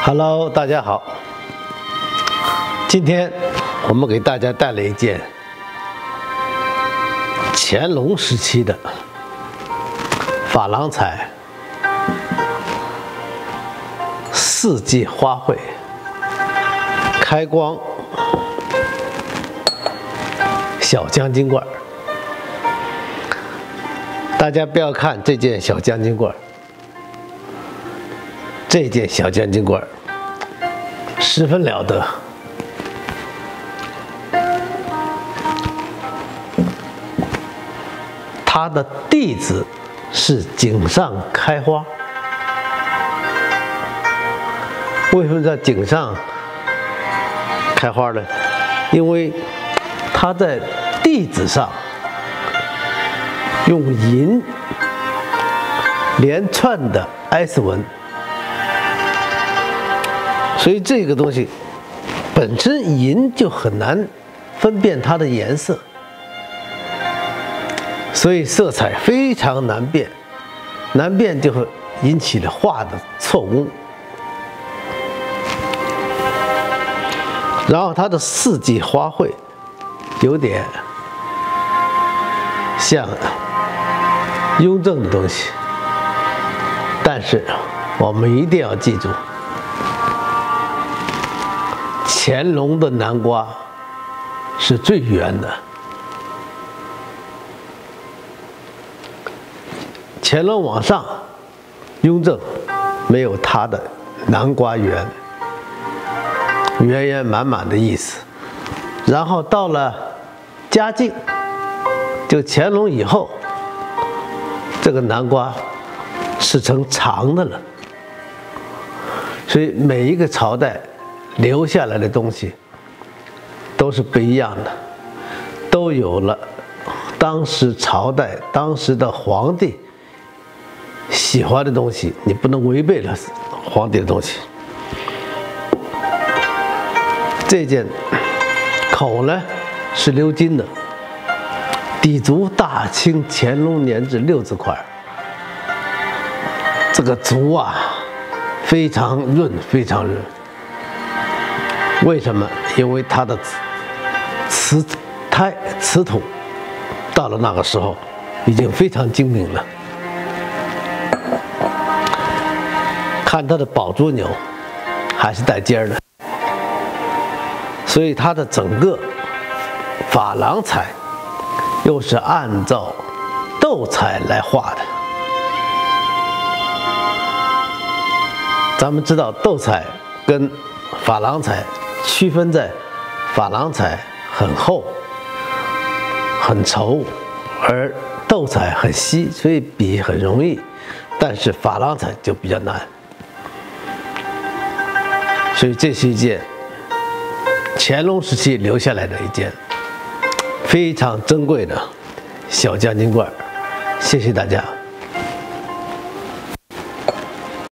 Hello， 大家好。今天我们给大家带来一件乾隆时期的珐琅彩四季花卉开光小将军罐。大家不要看这件小将军罐，这件小将军罐十分了得。它的地址是井上开花。为什么叫井上开花呢？因为它在地址上用银连串的 S 纹，所以这个东西本身银就很难分辨它的颜色，所以色彩非常难辨，难辨就会引起了画的错误。然后它的四季花卉有点像雍正的东西，但是我们一定要记住，乾隆的南瓜是最圆的。乾隆往上，雍正没有他的南瓜圆，圆圆满满的意思。然后到了嘉靖，就乾隆以后，这个南瓜是成长的了。所以每一个朝代留下来的东西都是不一样的，都有了当时朝代、当时的皇帝喜欢的东西，你不能违背了皇帝的东西。这件口呢是鎏金的，底足大清乾隆年制6字块。这个足啊非常润，非常润。为什么？因为它的瓷土到了那个时候已经非常精明了。看它的宝珠钮还是带尖儿的，所以它的整个珐琅彩又是按照斗彩来画的。咱们知道斗彩跟珐琅彩区分在珐琅彩很厚很稠，而斗彩很稀，所以比很容易，但是珐琅彩就比较难。所以这是一件乾隆时期留下来的一件非常珍贵的小将军罐。谢谢大家。